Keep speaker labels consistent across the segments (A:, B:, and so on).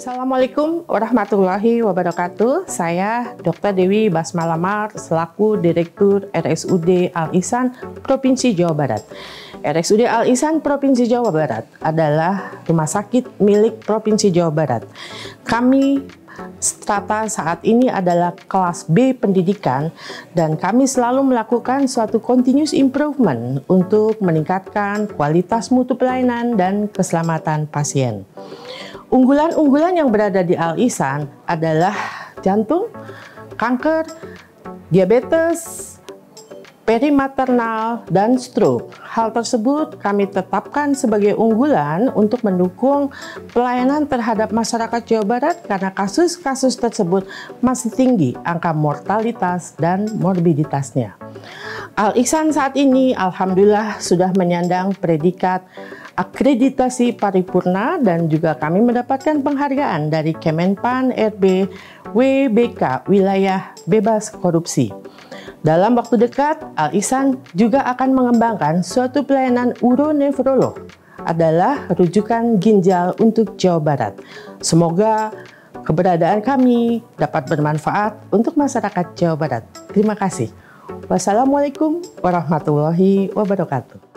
A: Assalamualaikum warahmatullahi wabarakatuh. Saya Dr. Dewi Basmalamar selaku Direktur RSUD Al Ihsan Provinsi Jawa Barat. RSUD Al Ihsan Provinsi Jawa Barat adalah rumah sakit milik Provinsi Jawa Barat. Kami strata saat ini adalah kelas B pendidikan dan kami selalu melakukan suatu continuous improvement untuk meningkatkan kualitas mutu pelayanan dan keselamatan pasien. Unggulan-unggulan yang berada di Al Ihsan adalah jantung, kanker, diabetes, perimaternal, dan stroke. Hal tersebut kami tetapkan sebagai unggulan untuk mendukung pelayanan terhadap masyarakat Jawa Barat karena kasus-kasus tersebut masih tinggi angka mortalitas dan morbiditasnya. Al Ihsan saat ini alhamdulillah sudah menyandang predikat akreditasi paripurna dan juga kami mendapatkan penghargaan dari Kemenpan RB WBK Wilayah Bebas Korupsi. Dalam waktu dekat, Al Ihsan juga akan mengembangkan suatu pelayanan uronefrolog adalah rujukan ginjal untuk Jawa Barat. Semoga keberadaan kami dapat bermanfaat untuk masyarakat Jawa Barat. Terima kasih. Wassalamualaikum warahmatullahi wabarakatuh.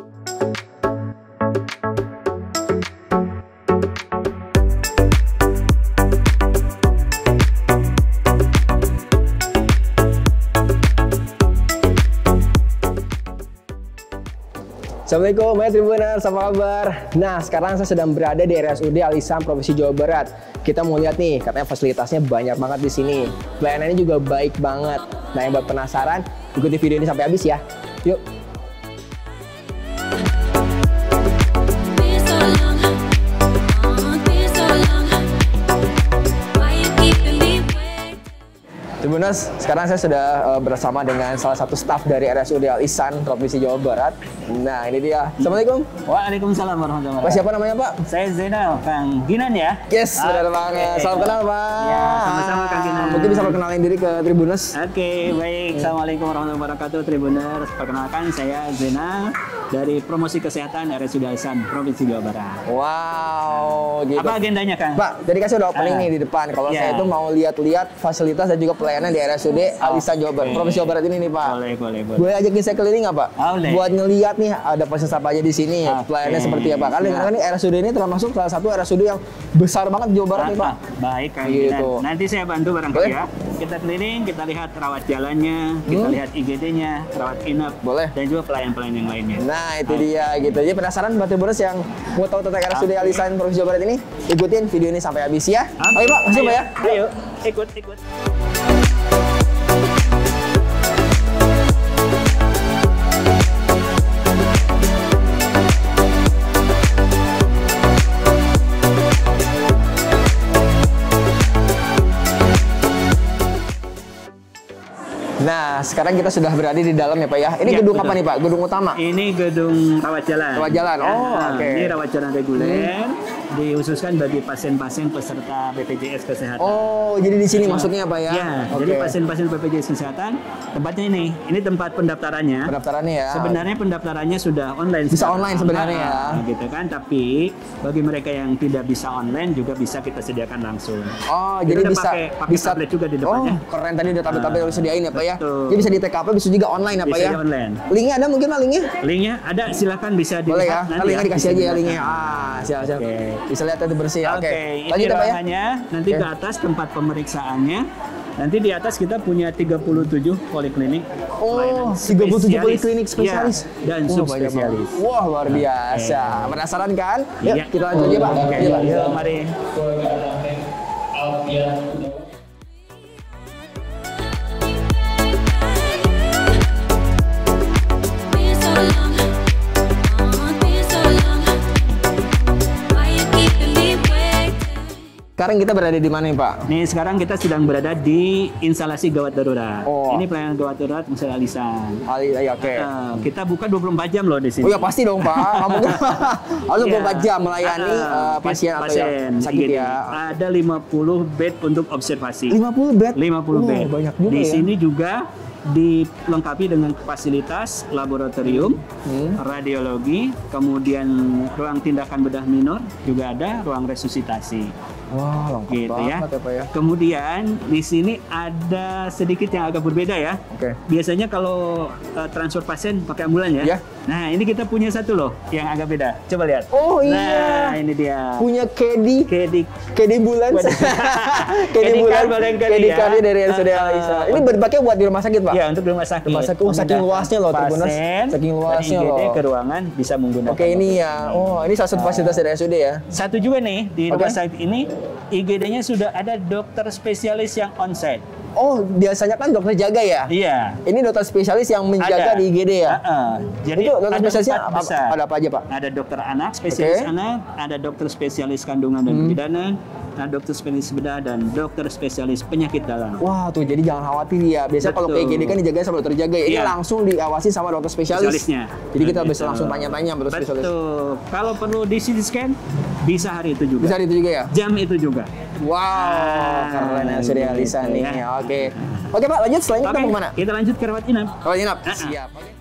B: Assalamualaikum, Mas Tribuners, apa kabar? Nah, sekarang saya sedang berada di RSUD Al Ihsan Provinsi Jawa Barat. Kita mau lihat nih, katanya fasilitasnya banyak banget di sini. Pelayanannya juga baik banget. Nah, yang buat penasaran, ikuti video ini sampai habis ya. Yuk. Tribuners, sekarang saya sudah bersama dengan salah satu staf dari RSUD Al Ihsan Provinsi Jawa Barat. Nah, ini dia. Assalamualaikum.
C: Waalaikumsalam warahmatullahi wabarakatuh.
B: Pak, siapa namanya, Pak?
C: Saya Zainal, Kang Ginan ya.
B: Yes, benar banget. Salam kenal, Pak.
C: Ya, sama-sama Kang Ginan.
B: Mungkin bisa perkenalin diri ke Tribuners.
C: Oke, baik. Assalamualaikum warahmatullahi wabarakatuh, Tribuners. Perkenalkan, saya Zainal dari Promosi Kesehatan RSUD Al Ihsan Provinsi Jawa Barat.
B: Wow, gitu.
C: Apa agendanya, Kang?
B: Pak, tadi kasih udah opening nih di depan. Kalau saya itu mau lihat-lihat fasilitas dan juga pelayanan di RSUD Al Ihsan Jawa Barat, Provinsi Jawa Barat ini nih, Pak.
C: Boleh.
B: Boleh ajakin saya keliling nggak, Pak?
C: Boleh.
B: Buat ngeliat nih ada fasilitas apa aja di sini, pelayanannya seperti apa. Karena ini RSUD ini termasuk salah satu RSUD yang besar banget di Jawa Barat nih, Pak.
C: Baik, Kang
B: Gitu.
C: Ginan. Nanti saya bantu barangkali ya. Kita keliling, kita lihat rawat jalannya, kita lihat IGD-nya, rawat inap,
B: Boleh.
C: dan juga pelayan-pelayan yang lainnya.
B: Nah, itu dia gitu. Jadi penasaran buat Tribuners yang mau tahu tentang RSUD Al Ihsan Provinsi Jawa Barat ini, ikutin video ini sampai habis ya. Oke, Pak, langsung Pak ya.
C: Ayo, ikut.
B: Nah, sekarang kita sudah berada di dalam ya, Pak ya. Ini
C: Ya,
B: gedung
C: betul.
B: apa nih, Pak? Gedung utama?
C: Ini gedung rawat jalan.
B: Rawat jalan. Oh, oke.
C: Ini rawat jalan reguler dikhususkan bagi pasien-pasien peserta BPJS Kesehatan.
B: Oh, jadi di sini masuknya, Pak ya?
C: Ya,
B: Oke.
C: jadi pasien-pasien BPJS Kesehatan tempatnya ini. Ini tempat pendaftarannya.
B: Pendaftarannya ya.
C: Sebenarnya pendaftarannya sudah online.
B: Bisa
C: sekarang.
B: online sebenarnya ya.
C: Gitu kan, tapi bagi mereka yang tidak bisa online juga bisa kita sediakan langsung.
B: Oh,
C: Kita
B: jadi
C: udah
B: bisa
C: pakai tablet juga di depannya.
B: Oh, keren tadi udah tablet-tablet udah sediain ya, Pak ya.
C: Betul.
B: Jadi bisa di TKP, bisa juga online ya, Pak
C: Bisa
B: ya.
C: di online.
B: Linknya ada mungkin, Pak, linknya?
C: Linknya ada, silakan bisa dilihat.
B: Boleh ya.
C: nanti
B: Linknya dikasih
C: bisa
B: aja ya
C: dilihat.
B: linknya. Siap.
C: Oke.
B: Bisa lihat itu bersih.
C: Oke,
B: Oke.
C: ini
B: Lanjut ya, Pak ya.
C: ruangannya. Nanti
B: Oke.
C: ke atas tempat pemeriksaannya. Nanti di atas kita punya 37 poliklinik.
B: Oh,
C: pelayanan
B: 37
C: spesialis.
B: poliklinik spesialis.
C: Ya, dan
B: Wah,
C: subspesialis.
B: banyak banget. Wah, luar biasa. Penasaran kan? Yuk,
C: Iya.
B: kita lanjut aja, Pak.
C: Oke,
B: Yuk, Pak.
C: yuk, mari.
B: Sekarang kita berada di mana nih, Pak?
C: Nih, sekarang kita sedang berada di instalasi gawat darurat.
B: Oh.
C: Ini pelayanan gawat darurat Musel Al Ihsan.
B: Ya, oke.
C: Kita buka 24 jam loh di sini.
B: Oh ya pasti dong, Pak. Kamu harus
C: Iya.
B: 24 jam melayani pasien atau yang sakit
C: gitu.
B: ya.
C: Ada 50 bed untuk observasi.
B: 50 bed?
C: 50 bed.
B: Banyak juga
C: di
B: ya.
C: sini juga dilengkapi dengan fasilitas laboratorium, radiologi, kemudian ruang tindakan bedah minor juga ada, ruang resusitasi.
B: Wah, lengkap
C: gitu ya.
B: banget ya Pak ya.
C: Kemudian di sini ada sedikit yang agak berbeda ya.
B: Oke.
C: Biasanya kalau transfer pasien pakai ambulan ya.
B: Ya.
C: Nah, ini kita punya satu loh yang agak beda. Coba lihat.
B: Oh
C: Nah,
B: iya.
C: ini dia.
B: Punya kedi.
C: Kedi
B: Bulan.
C: Kedi
B: bulan.
C: barangkali
B: Kedi
C: ya.
B: kari dari RSUD Alisa. Ini berpakai buat di rumah sakit Pak?
C: Ya, untuk rumah sakit.
B: Rumah sakit. Oh, saking luasnya loh, Tribuners.
C: Pasien
B: Saking luasnya
C: dari IGD
B: loh.
C: ke ruangan bisa menggunakan.
B: Oke, ini ya. Oh, ini salah satu fasilitas dari RSUD ya.
C: Satu juga nih di rumah
B: Oke.
C: sakit ini IGD-nya sudah ada dokter spesialis yang onsite.
B: Oh, biasanya kan dokter jaga ya?
C: Iya.
B: Ini dokter spesialis yang menjaga
C: Ada.
B: di IGD ya?
C: Jadi
B: Itu dokter
C: ada
B: spesialisnya
C: empat
B: apa,
C: besar.
B: ada apa aja Pak?
C: Ada dokter anak, spesialis
B: Oke.
C: anak, ada dokter spesialis kandungan dan kebidanan, ada dokter spesialis bedah dan dokter spesialis penyakit dalam.
B: Wah tuh, jadi jangan khawatir ya. Biasanya kalau ke
C: Betul.
B: IGD kan dijagain sama dokter jaga ya. Ini
C: Iya.
B: langsung diawasi sama dokter spesialis.
C: Spesialisnya.
B: Jadi kita bisa
C: Betul.
B: langsung tanya-tanya sama dokter spesialis.
C: Betul. Kalau perlu di CT scan bisa hari itu juga.
B: Bisa itu juga ya?
C: Jam itu juga.
B: Wow, keren ya Surya Alisa
C: gitu
B: nih.
C: ya.
B: Oke. Oke Pak, lanjut. Selanjutnya kita
C: Oke,
B: mau kemana?
C: kita lanjut ke rawat inap.
B: Kalau inap. Siap. Oke.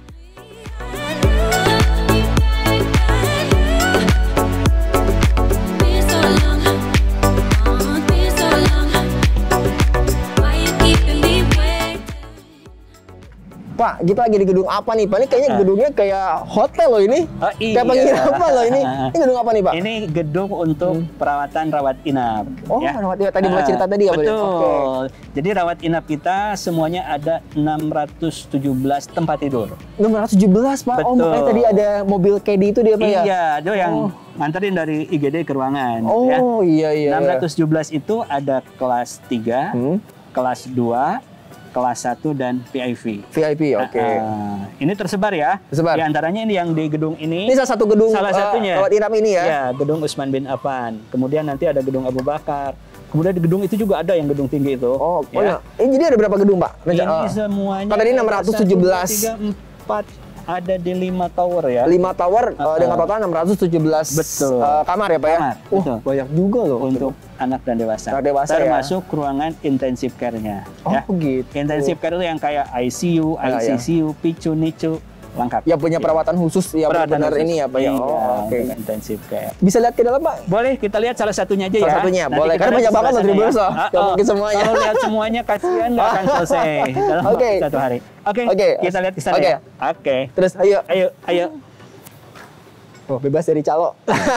D: Been so long, been so long. Why you keeping me waiting?
B: Pak, kita lagi di gedung apa nih Pak? Ini kayaknya gedungnya kayak hotel loh ini.
C: Oh, iya.
B: Kayak penginapan loh ini. Ini gedung apa nih Pak?
C: Ini gedung untuk perawatan rawat inap.
B: Oh, rawat inap. Tadi mulai cerita tadi ya, Pak?
C: Betul.
B: Oke.
C: Jadi rawat inap kita semuanya ada 617 tempat tidur.
B: 617 Pak. Oh,
C: Betul.
B: makanya tadi ada mobil kedi itu dia Pak ya?
C: Iya, itu yang nganterin dari IGD ke ruangan. ya.
B: Oh, iya.
C: 617 itu ada kelas 3, kelas 2, kelas 1 dan PIV.
B: VIP, oke.
C: Ini tersebar ya.
B: Tersebar.
C: Di antaranya ini yang di gedung
B: Ini salah satu gedung
C: salah satunya.
B: rawat inap ini ya?
C: Ya, gedung Usman bin Affan. Kemudian nanti ada gedung Abu Bakar. Kemudian di gedung itu juga ada yang gedung tinggi itu.
B: Oh,
C: ya.
B: Ini jadi ada berapa gedung Pak?
C: Ini
B: Oh.
C: semuanya.
B: Kan tadi 617.
C: 3, 4, ada di 5 tower ya.
B: 5 tower dengan total 617
C: Betul.
B: kamar ya Pak ya?
C: Kamar,
B: Wah,
C: betul.
B: banyak juga loh.
C: Untuk anak dan dewasa.
B: Anak dewasa ya.
C: Termasuk ruangan intensive care-nya.
B: Oh,
C: ya.
B: gitu.
C: Intensive care itu yang kayak ICU,
B: Ya,
C: ICCU, PICU, NICU, lengkap.
B: Yang punya perawatan khusus ya benar
C: khusus.
B: ini ya Pak ya?
C: Iya,
B: Oh, oke.
C: untuk intensive care.
B: Bisa lihat ke dalam Pak?
C: Boleh kita lihat salah satunya aja
B: Salah
C: ya.
B: satunya,
C: Nanti
B: boleh.
C: kita
B: Karena
C: lihat
B: banyak banget loh
C: suasananya
B: Tribuners
C: ya.
B: loh. Nggak mungkin semuanya.
C: Kalau lihat semuanya kasihan nggak akan selesai dalam
B: Oke.
C: waktu satu hari. Oke,
B: Oke.
C: kita lihat di sana
B: Oke.
C: ya. Oke.
B: Terus ayo.
C: Ayo.
B: Oh, bebas dari calo.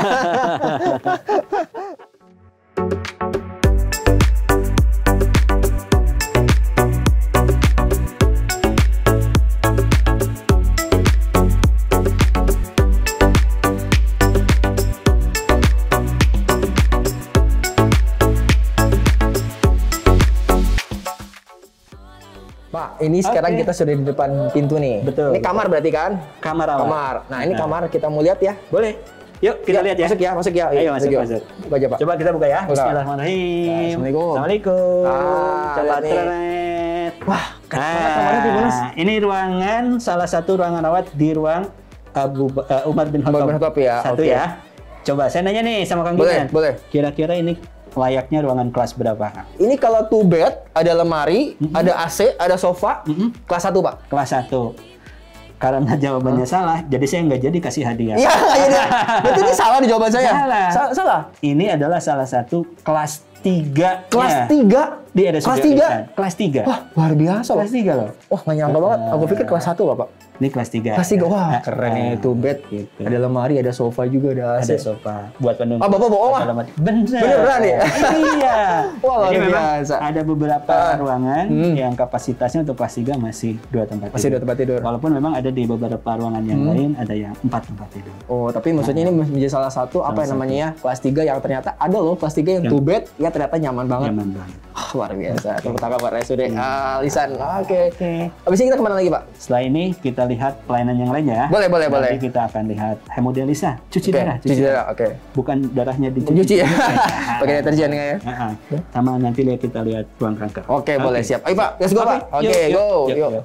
B: Pak, ini sekarang
C: Oke.
B: kita sudah di depan pintu nih.
C: Betul.
B: Ini kamar berarti kan?
C: Kamar rawat.
B: Kamar. Nah, ini kamar kita mau lihat ya.
C: Boleh. Yuk kita lihat ya.
B: Masuk ya.
C: Ayo masuk.
B: Buka aja Pak.
C: Coba kita buka ya.
B: Buka.
C: Bismillahirrahmanirrahim.
B: Assalamualaikum.
C: Assalamualaikum. Coba
B: lihat nih.
C: ternet.
B: Wah, keren banget kamarnya Tribuners.
C: Ini ruangan salah satu ruangan rawat di ruang Umar bin Khattab.
B: Umar bin Khattab ya,
C: Satu
B: oke.
C: ya. Coba saya nanya nih sama Kang
B: Boleh,
C: Giman.
B: boleh.
C: Kira-kira ini layaknya ruangan kelas berapa?
B: Ini kalau 2 bed, ada lemari, ada AC, ada sofa, kelas 1 Pak.
C: Kelas 1. Karena jawabannya salah, jadi saya nggak jadi kasih hadiah.
B: Iya, iya. Berarti ini salah di jawaban saya.
C: Salah.
B: Salah.
C: Ini adalah salah satu kelas 3.
B: Kelas 3.
C: Di RSUD
B: Kelas 3.
C: Ihsan. Kelas 3.
B: Wah, luar biasa loh.
C: Kelas 3 loh.
B: Wah, nggak nyangka banget. Aku pikir kelas 1 Bapak.
C: Ini kelas 3.
B: Kelas 3. Wah, keren ya itu bed.
C: Gitu.
B: Ada lemari, ada sofa juga, ada AC.
C: Ada sofa buat penunggu.
B: Ah, Bapak bohong ah? Beneran ya?
C: Iya.
B: Wah, luar
C: Jadi memang
B: biasa.
C: ada beberapa ruangan yang kapasitasnya untuk kelas 3 masih 2 tempat
B: Masih
C: tidur.
B: 2 tempat tidur.
C: Walaupun memang ada di beberapa ruangan yang lain ada yang 4 tempat tidur.
B: Oh, tapi maksudnya ini menjadi salah satu apa yang namanya ya, kelas 3 yang ternyata ada loh kelas 3 yang 2 bed ya ternyata nyaman banget.
C: Nyaman banget.
B: Ah, luar biasa. Tepuk tangan Pak RSUD Lisan. Oke.
C: Oke.
B: Habis ini kita kemana lagi Pak?
C: Setelah ini kita lihat pelayanan yang lain ya.
B: Boleh.
C: Nanti kita akan lihat hemodialisa, cuci darah.
B: Cuci darah, oke.
C: Bukan darahnya dicuci.
B: Cuci ya. Pakai deterjen ya.
C: Heeh. Sama nanti kita lihat ruang kanker.
B: Oke, boleh siap. Ayo Pak, let's go Pak. Oke, go.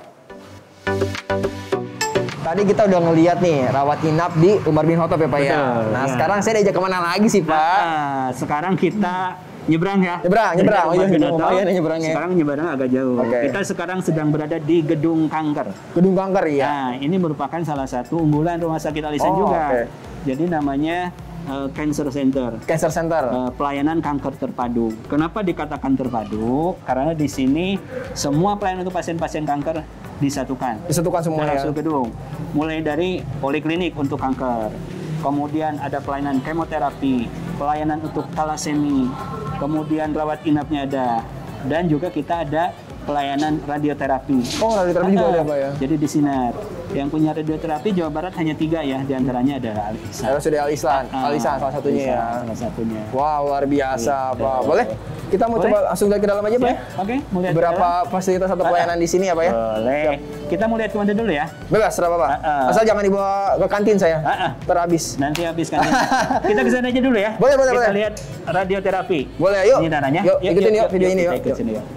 B: Tadi kita udah ngeliat nih rawat inap di Umar bin Khattab ya Pak ya.
C: Betul,
B: Nah,
C: ya.
B: sekarang saya diajak kemana lagi sih Pak?
C: Nah, sekarang kita nyebrang ya.
B: Nyebrang.
C: Dari
B: Oh, iya,
C: Umar bin Khattab,
B: lumayan ya nyebrangnya.
C: Sekarang nyebrang agak jauh.
B: Oke.
C: Kita sekarang sedang berada di gedung kanker.
B: Gedung kanker ya.
C: Nah, ini merupakan salah satu unggulan Rumah Sakit Alisan
B: Oh,
C: juga.
B: oke.
C: Jadi namanya Cancer Center.
B: Cancer Center.
C: Pelayanan kanker terpadu. Kenapa dikatakan terpadu? Karena di sini semua pelayanan untuk pasien-pasien kanker disatukan.
B: Disatukan semua
C: dalam
B: ya.
C: satu gedung. Mulai dari poliklinik untuk kanker, kemudian ada pelayanan kemoterapi, pelayanan untuk talasemi, kemudian rawat inapnya ada, dan juga kita ada pelayanan radioterapi.
B: Oh, radioterapi juga ada Pak ya?
C: Jadi di Sinar. Yang punya radioterapi Jawa Barat hanya 3 ya, diantaranya adalah Al-Ihsan.
B: RSUD Al-Ihsan. Al-Ihsan salah satunya ya.
C: Salah satunya.
B: Wow, luar biasa Pak. Boleh? Kita mau
C: Boleh?
B: coba langsung lihat ke dalam aja Pak ya?
C: Oke, mau lihat
B: Berapa fasilitas atau pelayanan di sini ya Pak ya?
C: Boleh. Kita mau lihat kemana dulu ya?
B: Bebas, serah Pak. Asal jangan dibawa ke kantin saya. Terhabis.
C: Nanti habis kan. Kita ke sana aja dulu ya.
B: Boleh, boleh,
C: Kita
B: boleh.
C: lihat radioterapi.
B: Boleh, yuk.
C: Ini dananya.
B: Yuk, ikutin yuk video ini
C: kita
B: yuk.
C: ikut sini yuk.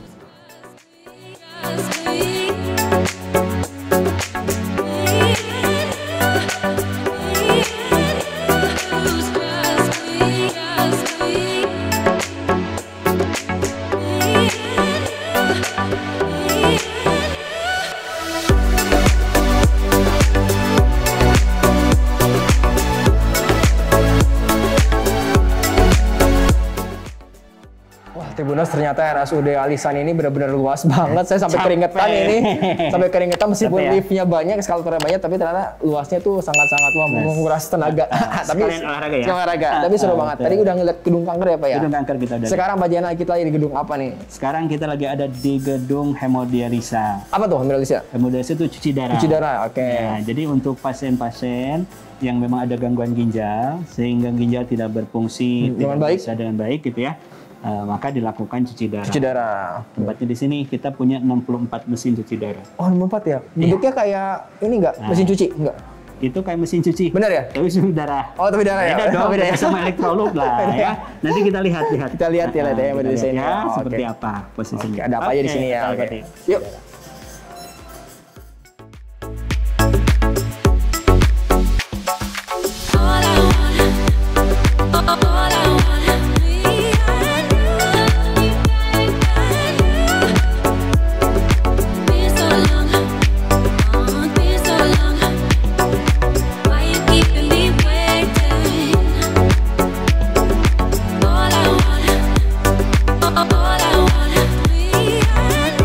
B: Wah, Tribuners, ternyata RSUD Al-Ihsan ini benar-benar luas banget. Saya sampai
C: Capek.
B: keringetan ini. Sampai keringetan meskipun
C: Capek ya?
B: liftnya banyak, eskalatornya banyak, tapi ternyata luasnya tuh sangat-sangat menguras tenaga. Tapi
C: Sekalian olahraga ya?
B: sekalian olahraga. Tapi seru banget. Tadi udah ngeliat gedung kanker ya Pak ya?
C: Gedung kanker kita udah.
B: Sekarang Pak Jana kita lagi di gedung apa nih?
C: Sekarang kita lagi ada di gedung hemodialisa.
B: Apa tuh Hemodialisa?
C: Hemodialisa itu cuci darah.
B: Cuci darah, oke.
C: Ya, jadi untuk pasien-pasien yang memang ada gangguan ginjal sehingga ginjal tidak berfungsi
B: dengan
C: tidak
B: baik.
C: bisa dengan baik gitu ya, maka dilakukan cuci darah.
B: Cuci darah.
C: Tempatnya di sini kita punya 64 mesin cuci darah.
B: Oh, 64 ya? Bentuknya kayak ini nggak? Mesin cuci? Nggak?
C: Itu kayak mesin cuci.
B: Benar ya?
C: Tapi cuci darah.
B: Oh, tapi darah ya?
C: Beda dong,
B: Beda ya?
C: sama elektrolit lah ya. Nanti kita lihat.
B: Kita lihat ya, lihat ya,
C: kita
B: di
C: lihat
B: sini.
C: ya,
B: Oh,
C: seperti
B: oke.
C: apa posisinya.
B: Oke, ada apa aja di sini ya?
C: kita
B: Oke.
C: ikuti.
B: Yuk.
D: All I wanna be and you. Been so long, been so long. Why you keeping me waiting? All I wanna be and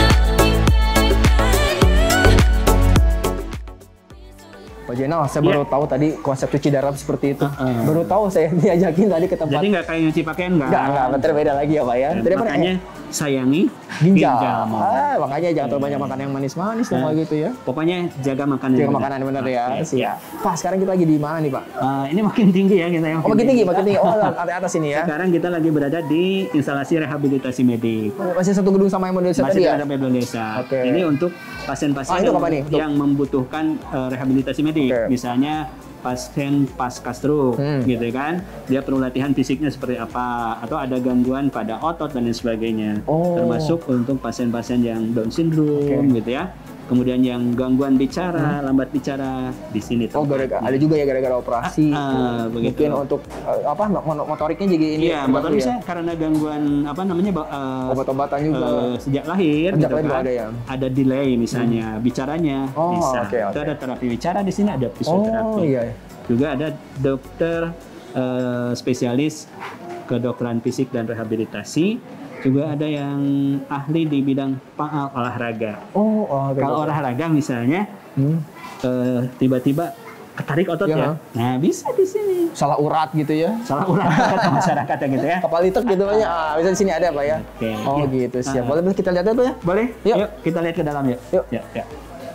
B: Pak Jenal, saya baru tahu tadi konsep cuci darah seperti itu. Baru tahu saya diajakin tadi ke tempat.
C: Jadi nggak kayak nyuci pakaian nggak?
B: Enggak, betul beda lagi ya Pak ya. Dari mana?
C: Makanya sayangi
B: Ginjal.
C: Mama.
B: Makanya jangan terlalu banyak makan yang manis-manis
C: Nah,
B: kayak gitu ya.
C: Pokoknya jaga makanan.
B: Jaga
C: yang
B: makanan yang benar ya.
C: Oke,
B: Siap. Pak, sekarang kita lagi di mana nih Pak?
C: Ini makin tinggi ya kita.
B: Oh, makin tinggi, makin tinggi. Oh, lantai atas ini ya.
C: Sekarang kita lagi berada di instalasi rehabilitasi medik.
B: Masih satu gedung sama yang model
C: Masih
B: tadi ya?
C: ada desa.
B: Oke.
C: Ini untuk pasien-pasien
B: itu apa nih? Untuk-
C: yang membutuhkan rehabilitasi medik.
B: Oke.
C: Misalnya pasien pasca stroke, gitu kan, dia perlu latihan fisiknya seperti apa, atau ada gangguan pada otot dan lain sebagainya.
B: Oh.
C: Termasuk untuk pasien-pasien yang Down syndrome, gitu ya. Kemudian yang gangguan bicara, lambat bicara, di sini.
B: Oh, ada juga ya gara-gara operasi.
C: Begitu.
B: Mungkin untuk apa motoriknya juga ini.
C: Iya,
B: terganggu
C: motor bisa karena gangguan apa namanya
B: Obat-obatan juga.
C: sejak lahir,
B: Sejak
C: gitu
B: lahir
C: kan.
B: ada ya?
C: Ada delay misalnya bicaranya
B: Oh,
C: bisa.
B: oke,
C: Itu
B: oke.
C: ada terapi bicara di sini, ada fisioterapi.
B: Oh, iya.
C: Juga ada dokter spesialis kedokteran fisik dan rehabilitasi. Juga ada yang ahli di bidang olahraga.
B: Oh, oke.
C: Kalau olahraga misalnya tiba-tiba ketarik otot
B: Iya.
C: ya. Nah, bisa di sini.
B: Salah urat gitu ya.
C: Salah urat kata masyarakat ya gitu ya.
B: Kapal litek gitu banyak. Bisa di sini ada Pak ya.
C: Oke.
B: Oh,
C: Iya.
B: gitu. Siap. Boleh kita lihat dulu ya?
C: Boleh?
B: Yuk.
C: Yuk, kita lihat ke dalam yuk.
B: Yuk.
C: Ya, ya.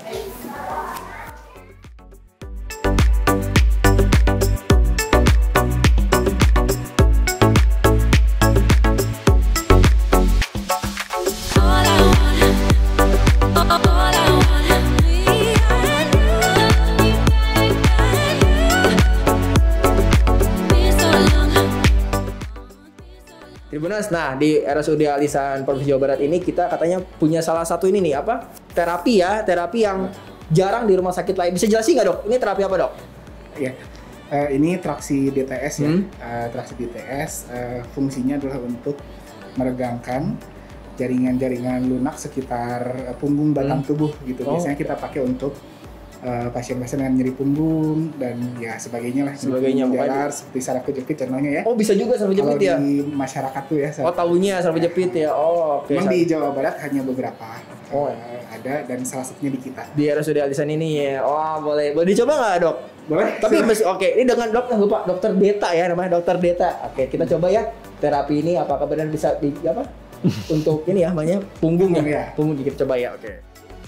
D: all I wanna be and you. Been so long.
B: Tribuners, nah di RSUD Al-Ihsan Provinsi Jawa Barat ini kita katanya punya salah satu ini nih apa? Terapi ya, terapi yang jarang di rumah sakit lain. Bisa jelasin nggak dok? Ini terapi apa dok?
E: Ya, ini traksi DTS ya. Traksi DTS fungsinya adalah untuk meregangkan jaringan-jaringan lunak sekitar punggung batang tubuh gitu.
B: Oh.
E: Biasanya kita pakai untuk pasien-pasien dengan nyeri punggung dan ya sebagainya lah.
B: Sebagainya,
E: Jalar seperti saraf kejepit contohnya ya.
B: Oh bisa juga saraf
E: Kalau
B: kejepit ya?
E: di masyarakat tuh ya.
B: Oh tahunya saraf kejepit ya. Oh oke.
E: Memang di Jawa Barat hanya beberapa
B: Oh.
E: ada dan salah satunya di kita.
B: Di RSUD Alisan ini ya. Oh boleh. Boleh dicoba nggak dok?
E: Boleh.
B: Tapi oke, ini dengan lupa dokter Deta ya namanya dokter Deta. Oke, kita coba ya terapi ini apakah benar bisa di apa? Untuk ini ya namanya punggung
E: Punggung,
B: ya.
E: ya.
B: Punggung kita coba ya. Oke.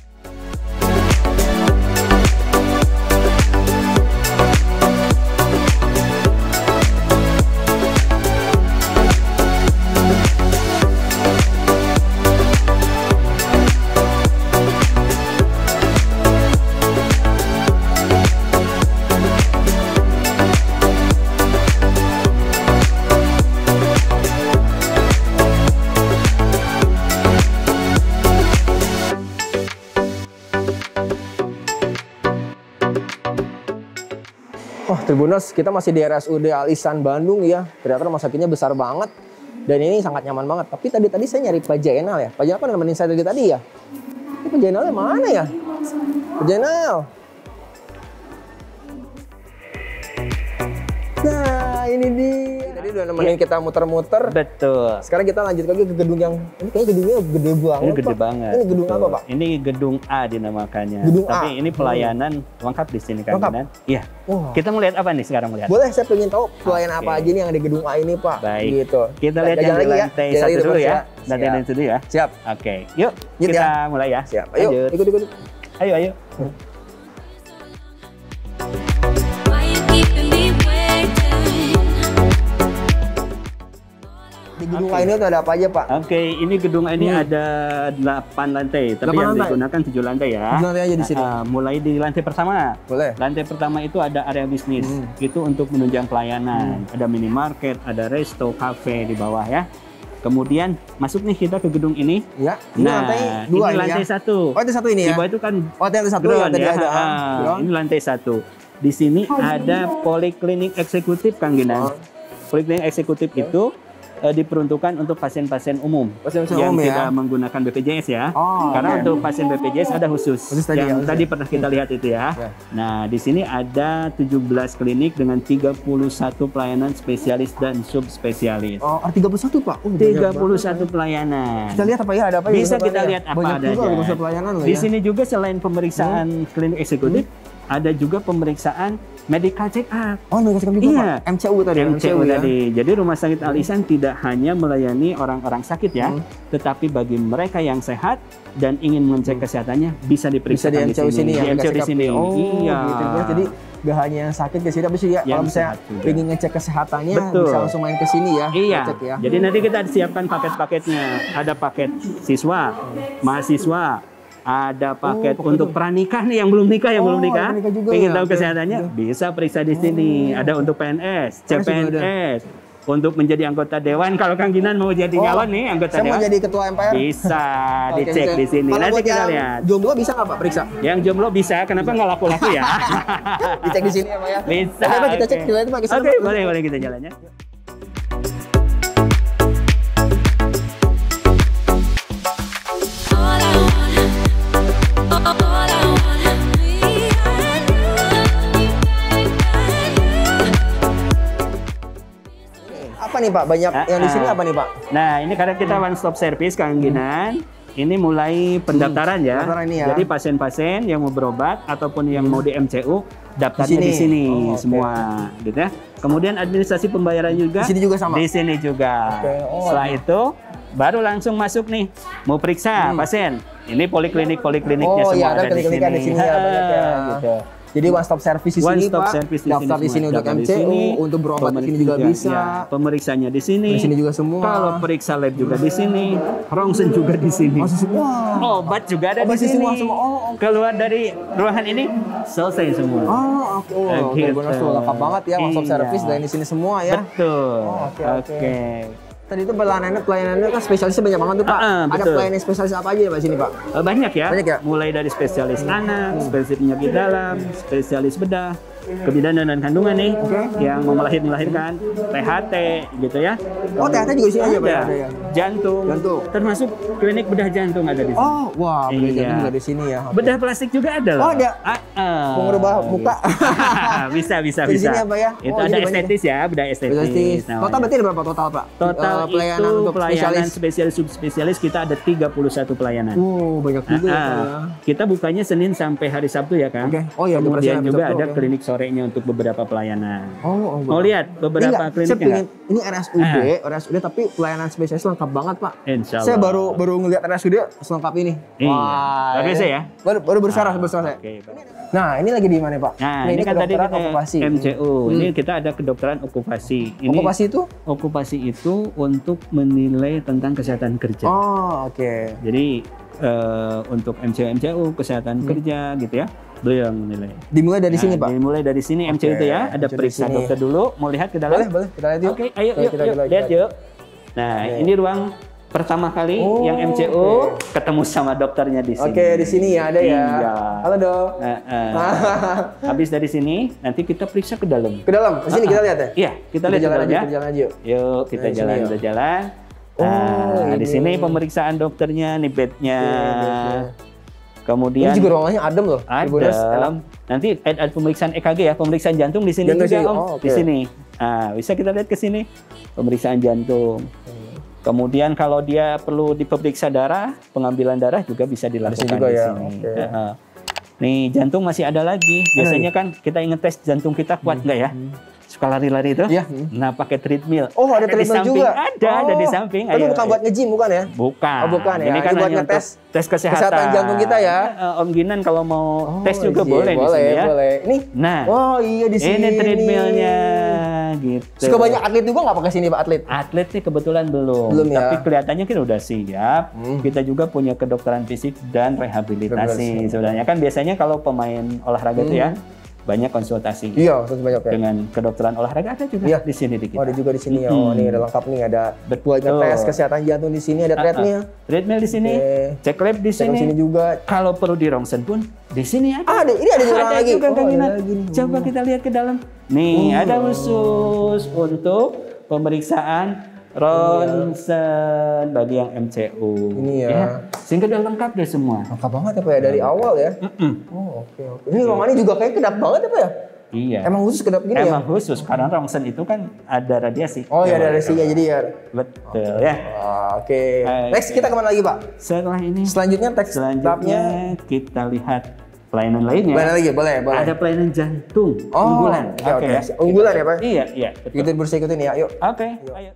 B: Wah, Tribuners, kita masih di RSUD Alisan Bandung ya. Ternyata rumah sakitnya besar banget. Dan ini sangat nyaman banget. Tapi tadi saya nyari Pak Jainal ya. Pak Jainal kan nemenin saya dari tadi ya. Ini Pak Jainalnya mana ya? Pak Jainal. Nah, ini dia. Tadi udah nemenin kita muter-muter.
C: Betul.
B: Sekarang kita lanjut lagi ke gedung yang ini kayaknya gedungnya gede banget.
C: Ini gede
B: Pak.
C: banget.
B: Ini gedung apa, Pak?
C: Ini gedung A dinamakannya.
B: Gedung A.
C: Tapi ini pelayanan lengkap di sini kan.
B: Lengkap?
C: Dinan? Iya.
B: Wah.
C: Kita mau lihat apa nih sekarang melihat?
B: Boleh, saya pengen tahu pelayanan
C: Oke.
B: apa aja nih yang ada di gedung A ini, Pak.
C: Baik.
B: Gitu.
C: Kita
B: Nah,
C: lihat yang
B: jalan
C: di
B: lagi ya.
C: lantai
B: Jalan
C: satu
B: lagi
C: dulu
B: terus
C: ya.
B: ya.
C: Lantai
B: Siap.
C: satu dulu ya.
B: Siap.
C: Oke. Yuk.
B: Yuk
C: Kita
B: ya.
C: mulai ya.
B: Siap. Ayo,
C: Lanjut.
B: ikut.
C: Ayo, ayo.
D: Why you keeping me waiting?
B: Di gedung A ini tuh ada apa aja, Pak?
C: Oke, ini gedung ini ada 8 lantai, tapi
B: 8
C: yang
B: lantai?
C: digunakan 7 lantai ya.
B: 7 lantai aja di sini.
C: Mulai di lantai pertama.
B: Boleh.
C: Lantai pertama itu ada area bisnis, itu untuk menunjang pelayanan. Ada minimarket, ada resto, cafe di bawah ya. Kemudian masuk nih kita ke gedung ini.
B: Ya. Ini lantai 2
C: ini lantai
B: ya.
C: 1.
B: Oh, itu satu ini
C: Di
B: ya.
C: bawah itu kan
B: Oh, lantai 1
C: ground
B: yang tadi
C: ya.
B: ada.
C: Ini lantai 1. Di sini ada poliklinik eksekutif Kang Ginan. Poliklinik eksekutif itu diperuntukkan untuk pasien-pasien umum
B: Pasien-pasien
C: yang
B: umum ya.
C: tidak menggunakan BPJS ya.
B: Oh,
C: Karena
B: oke.
C: untuk pasien BPJS ada khusus,
B: Khusus tadi
C: yang
B: ya,
C: tadi pernah kita lihat itu ya.
B: Ya.
C: Nah, di sini ada 17 klinik dengan 31 pelayanan spesialis dan subspesialis.
B: Oh, ada 31, Pak. Oh, banyak
C: 31 pelayanan.
B: Kita lihat apa ya? Ada apa ya?
C: Bisa
B: Apa
C: kita
B: ya?
C: lihat apa
B: Banyak
C: ada
B: juga
C: aja.
B: urusan pelayanan loh
C: Di
B: ya.
C: sini juga selain pemeriksaan klinik eksekutif, ada juga pemeriksaan medical check up.
B: Oh, mereka juga,
C: Iya.
B: Pak. MCU tadi.
C: MCU
B: ya.
C: tadi. Jadi Rumah Sakit Alisan tidak hanya melayani orang-orang sakit ya, tetapi bagi mereka yang sehat dan ingin mengecek kesehatannya bisa diperiksa
B: Bisa di MCU sini ya.
C: Di MCU di
B: check up
C: sini.
B: ya. Oh,
C: Iya.
B: gitu. Jadi gak hanya yang sakit ke sini, tapi sih ya kalau
C: Yang
B: misalnya
C: sehat juga.
B: pengen ngecek kesehatannya
C: Betul.
B: bisa langsung main ke sini ya.
C: Iya.
B: Ngecek ya.
C: Jadi nanti kita siapkan paket-paketnya. Ada paket siswa, mahasiswa, ada paket
B: paket
C: untuk
B: itu.
C: pranikah nih yang belum nikah, yang
B: Oh,
C: belum nikah.
B: yang nikah juga
C: Pengen
B: ya?
C: tahu
B: Oke.
C: kesehatannya, bisa periksa di sini. Ada untuk PNS,
B: PNS juga
C: CPNS, untuk menjadi anggota dewan. Kalau Kang Ginan mau jadi
B: Oh,
C: calon nih anggota
B: Saya mau
C: dewan,
B: jadi ketua MPR.
C: bisa
B: Oke,
C: dicek
B: bisa.
C: di sini.
B: Kalau
C: Nanti
B: buat
C: kita
B: yang
C: lihat.
B: jomblo bisa nggak, Pak, periksa?
C: Yang jomblo bisa, kenapa nggak laku-laku ya?
B: Dicek di sini ya, Pak ya.
C: Bisa.
B: Oke, Pak, kita cek
C: oke.
B: kita itu, Pak, ke sana,
C: Oke,
B: Pak.
C: boleh kita jalannya.
D: All I wanna be and
B: Apa nih, Pak? Banyak yang di sini apa nih, Pak?
C: Nah, ini karena kita one stop service Kang Ginan. Ini mulai pendaftaran ya.
B: Pendaftaran ini ya.
C: Jadi pasien-pasien yang mau berobat ataupun yang mau di MCU daftarnya
B: Di
C: di
B: sini.
C: sini
B: Oh, oke.
C: semua, gitu ya. Kemudian administrasi pembayaran juga
B: Di sini juga sama?
C: Di sini juga.
B: Oke, oh.
C: Setelah itu baru langsung masuk nih mau periksa pasien. Ini polikliniknya
B: Oh
C: semua
B: iya, ada
C: ada di
B: klinik
C: sini.
B: ada di sini ya, banyak ya.
C: Gitu.
B: Jadi one stop service di
C: One
B: sini,
C: stop
B: Pak.
C: service di
B: Daftar
C: sini
B: di sini
C: semua.
B: untuk
C: Daftar di
B: MCU,
C: sini,
B: untuk berobat di sini juga bisa.
C: Ya, pemeriksanya di sini.
B: Di sini juga semua.
C: Kalau periksa lab juga di sini. Rongsen juga di sini.
B: Wah.
C: Obat juga ada
B: Obat
C: di
B: di
C: sini.
B: semua, semua. Oh,
C: Keluar dari ruangan ini selesai semua.
B: Oh, oke. Oh,
C: Gitu.
B: benar tuh lengkap banget ya, one stop
C: Iya.
B: service dari di sini semua ya.
C: Betul.
B: Oh, oke. Tadi itu pelayanannya kan spesialisnya banyak banget tuh Pak. Ada
C: betul.
B: pelayanan spesialis apa aja ya Pak sini Pak?
C: Banyak ya.
B: Banyak ya?
C: Mulai dari spesialis anak, spesialis penyakit dalam, spesialis bedah, kebidanan dan kandungan nih, yang mau melahirkan, THT gitu ya.
B: Oh THT juga di sini aja Pak?
C: Ada.
B: Ada ya?
C: Jantung, termasuk klinik bedah jantung ada di sini.
B: Oh wah, bedah jantung
C: Iya.
B: juga di sini ya. Oke.
C: Bedah plastik juga ada loh.
B: Oh, ada? Mau ngerubah muka?
C: bisa.
B: Di sini apa ya?
C: Itu
B: Oh,
C: ada
B: jadi banyak
C: estetis ya, bedah estetis.
B: Spesialis.
C: namanya.
B: Total berarti ada berapa total Pak?
C: Total
B: Pelayanan
C: itu
B: untuk
C: pelayanan
B: spesialis.
C: spesialis subspesialis kita ada 31 pelayanan.
B: Banyak juga ya Pak ya.
C: Kita bukanya Senin sampai hari Sabtu ya kan.
B: Oke. Oh iya, buka
C: Kemudian
B: Senin sampai
C: juga
B: Sabtu,
C: ada
B: oke.
C: klinik sorenya untuk beberapa pelayanan.
B: Oh,
C: Mau lihat beberapa
B: saya
C: kliniknya
B: pengen,
C: nggak?
B: ini RSUD tapi pelayanan spesialis lengkap banget Pak.
C: Insya
B: Saya
C: Allah.
B: baru ngelihat RSUD selengkap ini.
C: Iya. Oke,
B: ini
C: saya ya?
B: Baru bersarah saya.
C: Oke.
B: Nah, ini lagi di mana Pak?
C: Nah, ini kan tadi
B: kedokteran
C: kita
B: okupasi.
C: MCU. Ini kita ada kedokteran okupasi. Ini
B: Okupasi itu?
C: okupasi itu untuk menilai tentang kesehatan kerja.
B: Oh, oke.
C: Jadi untuk MCU kesehatan kerja gitu ya. Beliau yang menilai.
B: Dimulai dari sini Pak.
C: Dimulai dari sini MCU itu ya. Ada
B: MCU di
C: periksa
B: sini.
C: dokter dulu. Mau lihat ke dalam?
B: Boleh, kita lihat yuk.
C: Oke, ayo
B: Boleh,
C: yuk,
B: kita
C: yuk,
B: lihat,
C: lihat
B: kita
C: yuk. Nah, ini ruang pertama kali yang MCU ketemu sama dokternya di sini.
B: Oke, di sini ya ada ya.
C: Iya.
B: Halo Dok.
C: Habis dari sini, nanti kita periksa ke dalam.
B: Ke dalam. Ke sini kita lihat ya.
C: Iya, kita lihat ke
B: jalan
C: dalam
B: aja,
C: ya.
B: kita jalan aja yuk.
C: Yuk, kita
B: Nah,
C: jalan,
B: sini,
C: kita jalan. Nah, di
B: ini.
C: sini pemeriksaan dokternya, nih bednya.
B: bednya.
C: Kemudian
B: Ini juga ruangannya adem loh. Tribuners, enak.
C: ada. Nanti ada pemeriksaan EKG ya, pemeriksaan jantung di sini
B: Jantung
C: juga
B: sini.
C: Om.
B: Oh, oke.
C: Di sini. Nah, bisa kita lihat ke sini. Pemeriksaan jantung. Kemudian kalau dia perlu diperiksa darah, pengambilan darah juga bisa dilakukan
B: juga
C: di
B: ya,
C: sini.
B: oke.
C: Nih, jantung masih ada lagi. Biasanya kan kita ingin tes jantung kita kuat nggak ya? Suka lari-lari itu?
B: Iya.
C: Nah, pakai treadmill.
B: Oh, ada
C: di
B: treadmill
C: samping.
B: juga.
C: Ada di samping.
B: Tapi
C: Ayo,
B: bukan buat nge-gym bukan ya?
C: Bukan.
B: Oh, bukan ya.
C: Ini kan
B: Ini buat
C: hanya
B: ngetes
C: untuk tes kesehatan
B: jantung kita ya.
C: Om Ginan kalau mau tes juga
B: iya,
C: boleh di sini ya.
B: Boleh. Ini.
C: Nah,
B: Oh iya di sini.
C: ini treadmillnya gitu.
B: Suka banyak atlet juga nggak pakai sini Pak atlet?
C: Atlet sih kebetulan belum,
B: Belum ya.
C: tapi kelihatannya kan udah siap. Kita juga punya kedokteran fisik dan rehabilitasi. Sebenarnya kan biasanya kalau pemain olahraga itu ya banyak konsultasi.
B: Iya, terus banyak ya.
C: Dengan kedokteran olahraga ada juga
B: Iya.
C: di sini di kita.
B: Oh, ada juga di sini ya. Oh, ini ada lengkap nih ada buat
C: Betul.
B: ngetes kesehatan jantung di sini ada treadmill.
C: Treadmill di sini,
B: Oke.
C: cek lab di
B: Cek
C: sini.
B: sini juga.
C: Kalau perlu di rongsen pun di sini ada.
B: Ah, ini ada juga lagi.
C: juga
B: Oh,
C: Kang
B: ada
C: Ginan.
B: lagi nih.
C: Coba kita lihat ke dalam. Nih, ada khusus untuk pemeriksaan ronsen bagi yang MCU.
B: Ini ya.
C: Sehingga udah lengkap deh semua.
B: Lengkap banget ya Pak ya dari awal ya. Oh, oke oke. Ini ruangannya juga kayak kedap banget ya Pak ya?
C: Iya.
B: Emang khusus kedap gini ya?
C: Emang khusus karena rongsen itu kan ada radiasi.
B: Oh ya ada resinya jadi ya.
C: Betul ya.
B: Oke.
C: Oke.
B: Next kita kemana lagi Pak?
C: Setelah ini
B: Selanjutnya teks
C: selanjutnya
B: tabnya.
C: kita lihat pelayanan lainnya.
B: Mana lagi? Boleh, boleh.
C: Ada pelayanan jantung
B: Oh,
C: unggulan.
B: oke, oke. Unggulan ya Pak?
C: Iya, iya. Betul.
B: Ikutin bersih ikutin ya, yuk.
C: Oke, ayo.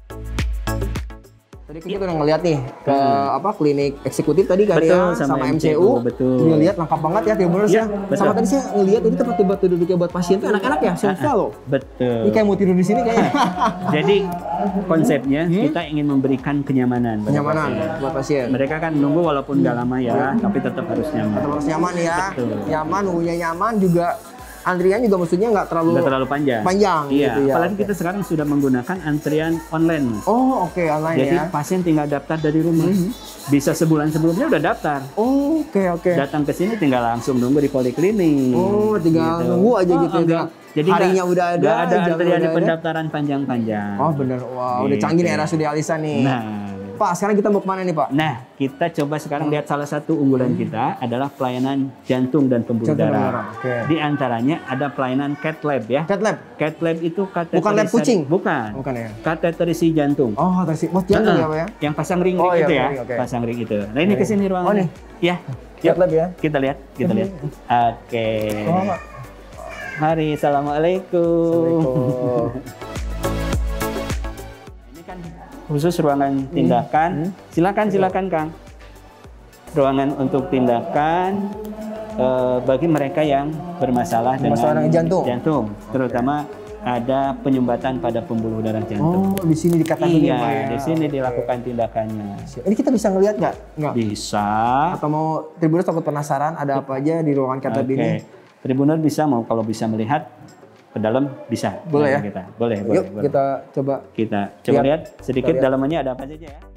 B: Tadi kita udah ngeliat nih ke apa klinik eksekutif tadi kan
C: Betul,
B: ya
C: sama
B: sama
C: MCU,
B: MCU.
C: betul.
B: Ngeliat lengkap banget ya Tribuners
C: Iya,
B: ya.
C: betul.
B: Sama tadi saya ngeliat ini tempat duduknya buat pasien tuh enak-enak ya, sofa loh.
C: Betul.
B: Ini kayak mau tidur di sini kayaknya.
C: Jadi konsepnya kita ingin memberikan kenyamanan. pada
B: Kenyamanan
C: pasien.
B: buat pasien.
C: Mereka kan nunggu walaupun nggak lama ya, tapi tetap harus nyaman.
B: Tetap harus nyaman ya.
C: Betul.
B: Nyaman, nunggunya nyaman juga. Antrian juga maksudnya nggak terlalu
C: Nggak terlalu panjang.
B: panjang
C: Iya.
B: gitu ya.
C: Apalagi
B: Oke.
C: kita sekarang sudah menggunakan antrian online, Mas.
B: Oh, oke online
C: Jadi
B: ya.
C: pasien tinggal daftar dari rumah. Bisa sebulan sebelumnya udah daftar.
B: Oh, oke.
C: Datang ke sini tinggal langsung nunggu di poliklinik.
B: Oh, tinggal
C: Gitu.
B: nunggu aja gitu ya.
C: enggak. Jadi
B: harinya udah ada,
C: nggak ada
B: jamnya
C: antrian di
B: udah ada.
C: pendaftaran panjang-panjang.
B: Oh, bener. Wah, udah
C: Gitu.
B: canggih nih RSUD Alisa nih.
C: Nah,
B: Pak, sekarang kita mau kemana nih, Pak?
C: nah kita coba sekarang lihat salah satu unggulan kita adalah pelayanan jantung dan pembuluh
B: Jantung dan
C: darah.
B: darah, oke.
C: Di antaranya ada pelayanan cath lab ya.
B: Cat lab.
C: Cath lab itu kateterisasi.
B: Bukan lab kucing?
C: Bukan.
B: Bukan ya?
C: Kateterisi jantung.
B: Oh, terus buat jantung ya, Pak ya?
C: Yang pasang ring
B: Oh, iya,
C: itu ya.
B: ring, oke.
C: Pasang ring itu. Nah, ini ke sini ruangannya.
B: Oh, nih.
C: Ya.
B: Cat lab ya?
C: Kita lihat, kita lihat. Oke.
B: Oh, Pak.
C: Mari, assalamualaikum.
B: Assalamualaikum.
C: Ini kan khusus ruangan tindakan. Silakan Kang. Ruangan untuk tindakan bagi mereka yang bermasalah
B: Bermasalah dengan jantung.
C: terutama ada penyumbatan pada pembuluh darah jantung.
B: Oh, di sini dikatakan ini, Pak ya?
C: Iya, di sini dilakukan tindakannya.
B: Ini kita bisa ngelihat nggak? Nggak.
C: Bisa.
B: Atau mau Tribuners takut penasaran ada apa aja di ruangan cat lab ini?
C: Oke. Tribuner bisa kalau bisa melihat ke dalam bisa.
B: Boleh ya?
C: Kita. Boleh,
B: Yuk
C: boleh.
B: kita coba.
C: Kita coba lihat sedikit
B: Kita lihat.
C: dalamannya ada apa saja ya.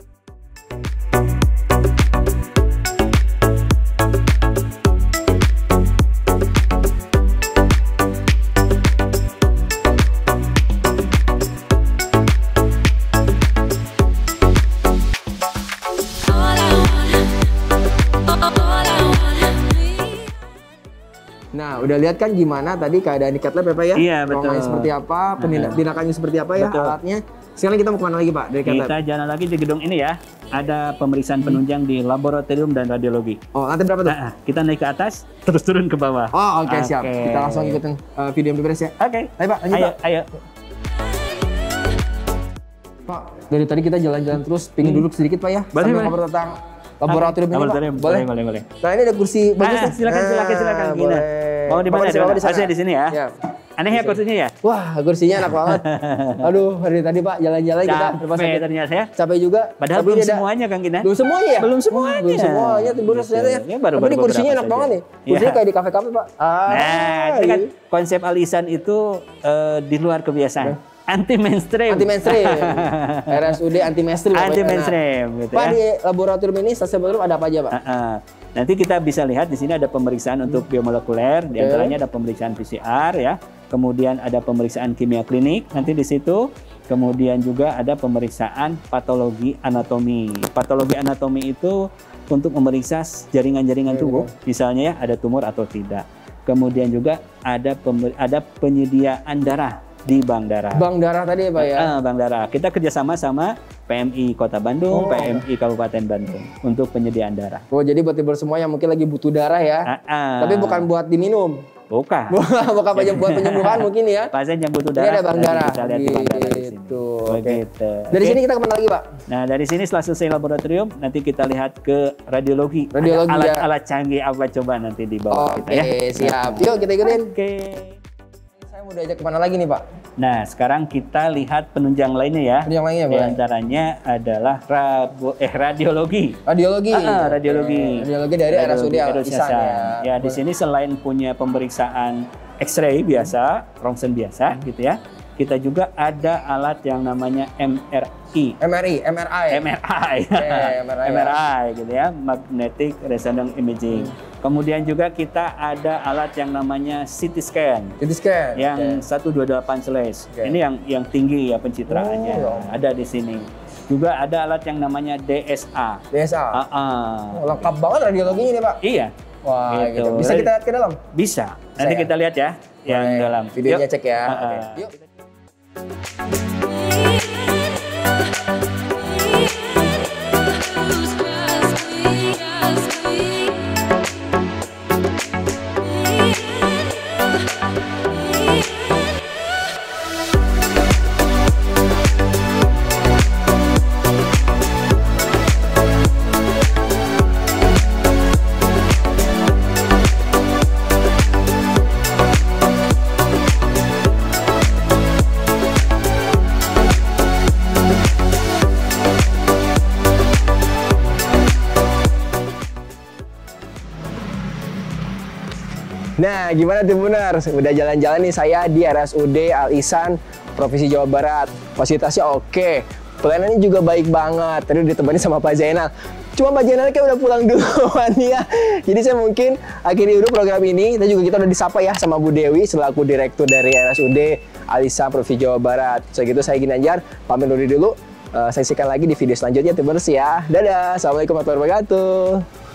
B: Nah, udah lihat kan gimana tadi keadaan di cat lab ya Pak ya?
C: Iya, betul.
B: Ruangannya seperti apa, tindakannya seperti apa ya,
C: Betul.
B: alatnya. Sekarang kita mau kemana lagi Pak dari cat lab?
C: Kita jalan lagi di gedung ini ya. Ada pemeriksaan penunjang di laboratorium dan radiologi.
B: Oh, lantai berapa tuh?
C: Nah, kita naik ke atas, terus turun ke bawah.
B: Oh, oke, siap.
C: Oke.
B: Kita langsung ikutin video yang beres ya.
C: Oke.
B: Ayo Pak, lanjut
C: Ayo,
B: Pak.
C: ayo.
B: Pak, dari tadi kita jalan-jalan terus, pingin duduk sedikit Pak ya.
C: Boleh,
B: Sambil
C: boleh.
B: ngobrol tentang laboratorium ini Pak.
C: Laboratorium,
B: Boleh?
C: boleh.
B: Nah, ini ada kursi bagus nih.
C: Silakan.
B: Nah,
C: Gina.
B: boleh.
C: Mau di mana?
B: Bapak di sana.
C: Harusnya di sini ya.
B: Ya.
C: Aneh ya kursinya ya?
B: Wah, kursinya enak banget. Aduh, dari tadi Pak jalan-jalan kita rumah
C: Capek
B: sakit.
C: ternyata ya.
B: Capek juga.
C: Padahal
B: Tapi
C: belum
B: ini ada-
C: semuanya Kang Gina.
B: Belum semuanya ya?
C: Belum semuanya.
B: Belum semuanya, timbul
C: Gitu.
B: ternyata ya.
C: Ya, baru-
B: Tapi ini
C: baru
B: kursinya enak
C: beberapa
B: banget
C: saja.
B: nih. Kursinya
C: Iya.
B: kayak di kafe-kafe Pak.
C: Nah, itu kan konsep Alisan itu di luar kebiasaan. Anti mainstream.
B: Anti mainstream. RSUD anti mainstream.
C: Anti mainstream gitu
B: Pak
C: ya.
B: di laboratorium ini stasiun laboratorium ada apa aja Pak?
C: Nanti kita bisa lihat di sini ada pemeriksaan untuk biomolekuler, di antaranya ada pemeriksaan PCR ya. Kemudian ada pemeriksaan kimia klinik nanti di situ. Kemudian juga ada pemeriksaan patologi anatomi. Patologi anatomi itu untuk memeriksa jaringan-jaringan tubuh, misalnya ya ada tumor atau tidak. Kemudian juga ada penyediaan darah di bank darah.
B: Bank darah tadi ya Pak ya?
C: Bank darah. Kita kerjasama sama PMI Kota Bandung, PMI Kabupaten Bandung untuk penyediaan darah.
B: Oh, jadi buat ibu semua yang mungkin lagi butuh darah ya. Tapi bukan buat diminum.
C: Bukan.
B: Bukan buat penyembuhan mungkin ya.
C: Pasien yang butuh
B: Ini
C: darah.
B: ada bank
C: nanti
B: darah.
C: Kita lihat di bank darah di sini.
B: Gitu. Oke.
C: Begitu.
B: Dari
C: Oke.
B: sini kita kemana lagi Pak?
C: Nah, dari sini setelah selesai laboratorium, nanti kita lihat ke radiologi.
B: Radiologi,
C: Ada
B: ya.
C: alat-alat canggih apa coba nanti di bawah
B: Oke,
C: kita ya.
B: siap. Yuk kita ikutin.
C: Oke.
B: Saya mau diajak kemana lagi nih Pak?
C: Nah, sekarang kita lihat penunjang lainnya ya.
B: Penunjang lainnya,
C: Di
B: boleh.
C: antaranya adalah radiologi.
B: Radiologi.
C: Radiologi.
B: Oke. Radiologi dari RSUD Alisan ya.
C: Ya, di sini selain punya pemeriksaan X-ray biasa, rongsen biasa gitu ya. Kita juga ada alat yang namanya MRI.
B: MRI.
C: MRI.
B: MRI,
C: MRI gitu ya, Magnetic Resonance Imaging. Kemudian juga kita ada alat yang namanya CT scan
B: CT scan.
C: yang 128/.
B: Oke.
C: Ini yang tinggi ya pencitraannya.
B: Oh.
C: Ada di sini. Juga ada alat yang namanya DSA.
B: DSA. Oh, lengkap banget radiologinya nih Pak.
C: Iya,
B: Wah,
C: Gitu.
B: gitu. Bisa kita lihat ke dalam?
C: bisa. Nanti
B: ya?
C: kita lihat ya yang
B: Boleh.
C: dalam.
B: Videonya
C: Yuk.
B: cek ya. Oke. Yuk. Nah, gimana Tribuners? Udah jalan-jalan nih saya di RSUD Alisan, Provinsi Jawa Barat. Fasilitasnya oke. Pelayanannya juga baik banget. Tadi udah ditemani sama Pak Zainal. Cuma Pak Zainal kayak udah pulang duluan ya. Jadi saya mungkin akhiri dulu program ini. Dan juga kita udah disapa ya sama Bu Dewi selaku Direktur dari RSUD Alisan, Provinsi Jawa Barat. Segitu saya Ginanjar, pamit dulu. Saksikan lagi di video selanjutnya Tribuners ya. Dadah. Assalamualaikum warahmatullahi wabarakatuh.